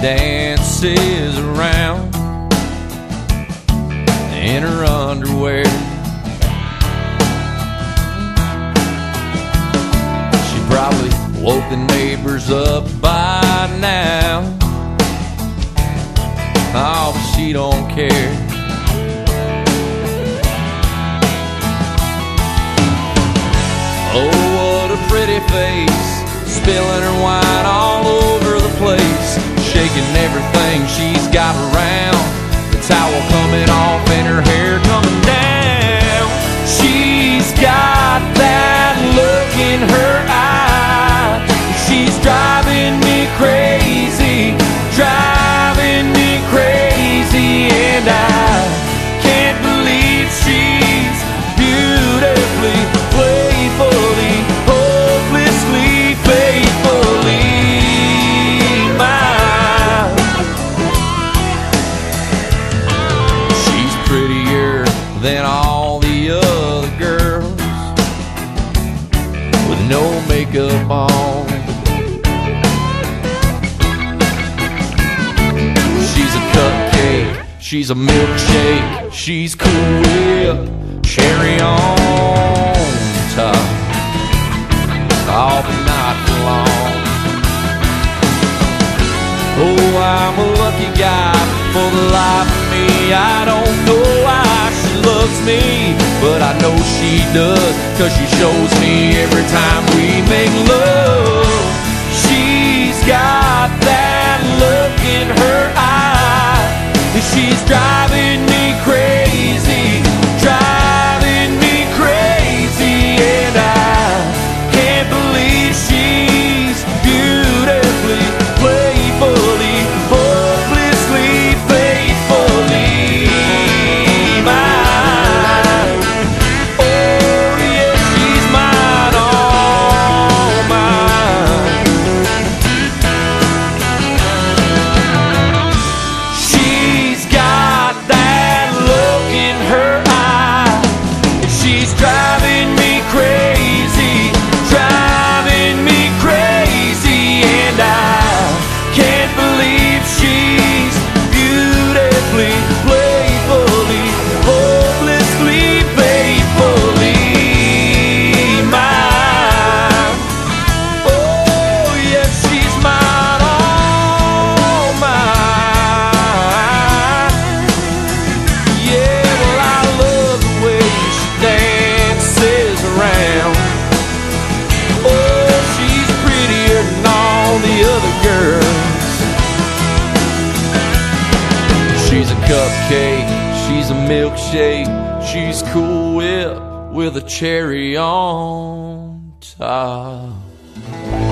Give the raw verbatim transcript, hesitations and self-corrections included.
dances around in her underwear. She probably woke the neighbors up by now. Oh, but she don't care. Oh, what a pretty face, spilling her wine all over the place, shaking everything she's got around, the towel coming off and her hair coming down. She's got that look in her eye, she's driving me crazy, driving me crazy, and I can't believe she's beautifully, playfully, hopelessly, faithfully mine. She's prettier than all the other girls, with no makeup on. She's a cupcake, she's a milkshake, she's Cool Whip, cherry on top, all but not for long. Oh, I'm a lucky guy for the life of me. I don't know why she loves me, but I know she does, 'cause she shows me every time we make love. She's got that look in her eye, she's driving me crazy, driving me crazy, and I can't believe she's beautifully, playfully, hopelessly, faithfully mine. Oh yeah, she's mine, all mine. She's got that look in her eye, she's driving me crazy, driving me crazy, and I can't believe she's beautifully, playfully, hopelessly, faithfully mine. Oh yes, she's mine, all mine. Yeah, well I love the way she dances around. Oh, she's prettier than all the other girls. She's a cupcake, she's a milkshake, she's Cool Whip with a cherry on top.